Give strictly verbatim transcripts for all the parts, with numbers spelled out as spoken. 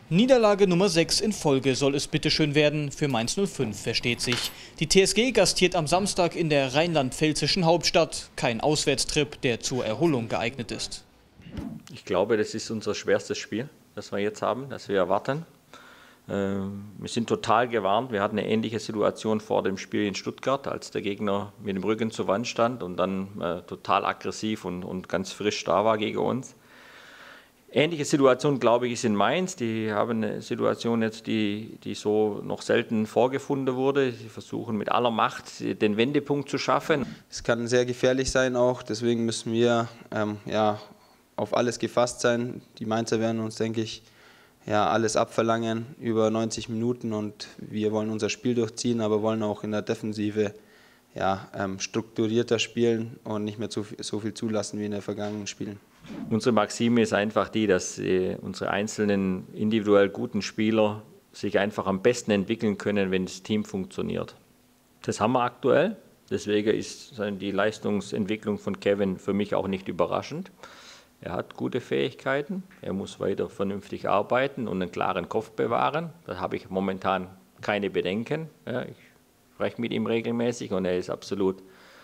Niederlage Nummer sechs in Folge soll es bitteschön werden, für Mainz null fünf versteht sich. Die T S G gastiert am Samstag in der rheinland-pfälzischen Hauptstadt. Kein Auswärtstrip, der zur Erholung geeignet ist. Ich glaube, das ist unser schwerstes Spiel, das wir jetzt haben, das wir erwarten. Wir sind total gewarnt. Wir hatten eine ähnliche Situation vor dem Spiel in Stuttgart, als der Gegner mit dem Rücken zur Wand stand und dann äh, total aggressiv und, und ganz frisch da war gegen uns. Ähnliche Situation, glaube ich, ist in Mainz. Die haben eine Situation jetzt, die, die so noch selten vorgefunden wurde. Sie versuchen mit aller Macht den Wendepunkt zu schaffen. Es kann sehr gefährlich sein auch, deswegen müssen wir ähm, ja, auf alles gefasst sein. Die Mainzer werden uns, denke ich, ja, alles abverlangen, über neunzig Minuten, und wir wollen unser Spiel durchziehen, aber wollen auch in der Defensive ja, ähm, strukturierter spielen und nicht mehr zu, so viel zulassen wie in den vergangenen Spielen. Unsere Maxime ist einfach die, dass äh, unsere einzelnen individuell guten Spieler sich einfach am besten entwickeln können, wenn das Team funktioniert. Das haben wir aktuell, deswegen ist die Leistungsentwicklung von Kevin für mich auch nicht überraschend. Er hat gute Fähigkeiten, er muss weiter vernünftig arbeiten und einen klaren Kopf bewahren. Da habe ich momentan keine Bedenken. Ja, ich spreche mit ihm regelmäßig und er ist absolut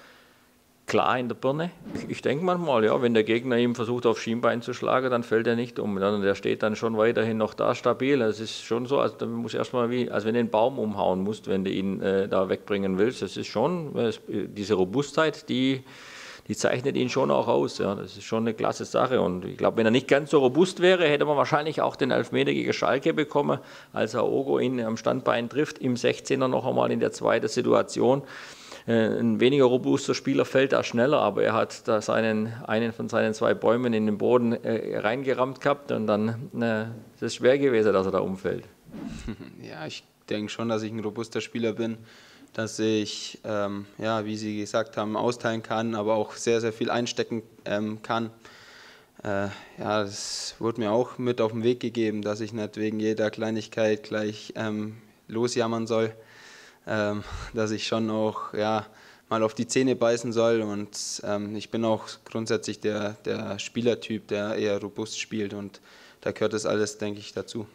klar in der Birne. Ich, ich denke manchmal, ja, wenn der Gegner ihm versucht, auf Schienbein zu schlagen, dann fällt er nicht um. Der steht dann schon weiterhin noch da stabil. Es ist schon so, also, muss erstmal wie, als wenn du den Baum umhauen musst, wenn du ihn äh, da wegbringen willst. Das ist schon äh, diese Robustheit, die Die zeichnet ihn schon auch aus. Ja. Das ist schon eine klasse Sache. Und ich glaube, wenn er nicht ganz so robust wäre, hätte man wahrscheinlich auch den Elfmeter gegen Schalke bekommen, als Aogo ihn am Standbein trifft, im sechzehner noch einmal in der zweiten Situation. Ein weniger robuster Spieler fällt da schneller, aber er hat da seinen, einen von seinen zwei Bäumen in den Boden äh, reingerammt gehabt und dann äh, ist es schwer gewesen, dass er da umfällt. Ja, ich denke schon, dass ich ein robuster Spieler bin, dass ich, ähm, ja, wie Sie gesagt haben, austeilen kann, aber auch sehr, sehr viel einstecken ähm, kann. Äh, ja, das wurde mir auch mit auf den Weg gegeben, dass ich nicht wegen jeder Kleinigkeit gleich ähm, losjammern soll, ähm, dass ich schon auch ja, mal auf die Zähne beißen soll, und ähm, ich bin auch grundsätzlich der, der Spielertyp, der eher robust spielt, und da gehört das alles, denke ich, dazu.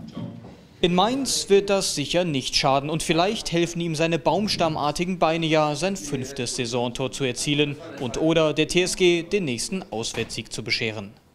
In Mainz wird das sicher nicht schaden und vielleicht helfen ihm seine baumstammartigen Beine ja, sein fünftes Saisontor zu erzielen und oder der T S G den nächsten Auswärtssieg zu bescheren.